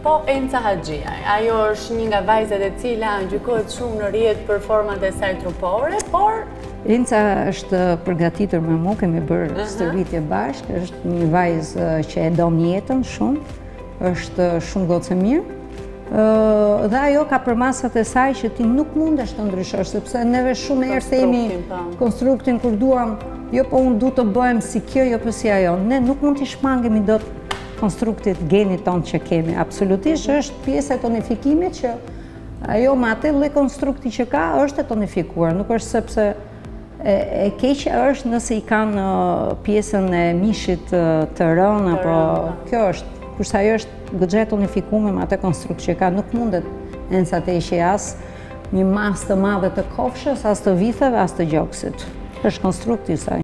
Po Enca Haxhia, ajo është një nga vajzat e cila gjykohet shumë në rrjet për format e saj trupore, por Enca është përgatitur me mua, kemi bërë stërvitje bashkë, është një vajzë që e don jetën shumë, është shumë gocë e mirë, dhe ajo ka përmasat e saj që ti nuk mundesh të ndryshosh, sepse neve shumë herë themi konstruktin kur duam, jo po unë du të bëhem si kjo, jo po si ajo, ne nuk mund t'i shmangemi dot konstruktit genit tonë që kemi, absolutisht është pjesë e tonifikimit që ajo me atë lloj konstrukti që ka është e tonifikuar, nuk është sepse e keqja është nëse i kanë pjesën e mishit të rënë, apo kjo është, kurse ajo është goxha e tonifikuar me atë konstrukt që ka, nuk mundet Enca të heqë as një masë të madhe të kofshës, as të vitheve, as të gjoksit. Është konstrukti i saj.